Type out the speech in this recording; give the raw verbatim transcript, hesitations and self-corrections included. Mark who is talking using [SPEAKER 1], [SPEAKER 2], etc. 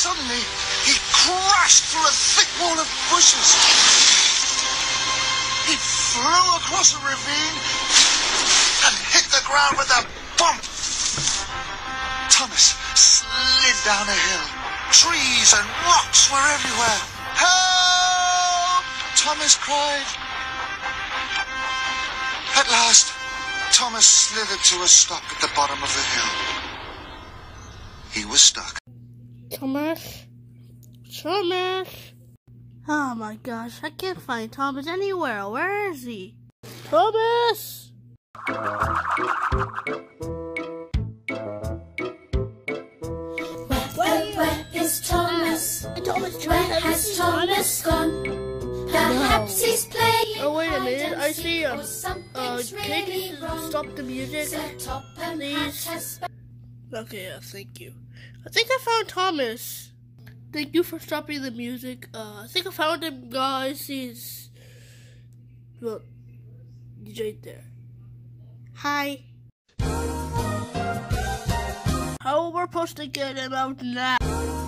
[SPEAKER 1] Suddenly, he crashed through a thick wall of bushes. He flew across a ravine and hit the ground with a bump. Thomas slid down a hill. Trees and rocks were everywhere. Help! Thomas cried. At last, Thomas slithered to a stop at the bottom of the hill. He was stuck.
[SPEAKER 2] Thomas? Thomas? Oh my gosh, I can't find Thomas anywhere. Where is he? Thomas!
[SPEAKER 3] Where, where, where is Thomas?
[SPEAKER 2] Thomas,
[SPEAKER 3] Where has Thomas gone? Perhaps he's playing.
[SPEAKER 2] Oh, wait a minute, I see him.
[SPEAKER 3] Or
[SPEAKER 2] Uh,
[SPEAKER 3] something's
[SPEAKER 2] can
[SPEAKER 3] really
[SPEAKER 2] you
[SPEAKER 3] wrong.
[SPEAKER 2] stop the music,
[SPEAKER 3] Set up and
[SPEAKER 2] please?
[SPEAKER 3] has
[SPEAKER 2] Okay, yeah, thank you. I think I found Thomas. Thank you for stopping the music. Uh, I think I found him, guys. He's... Well, he's right there. Hi. How we're supposed to get him out now?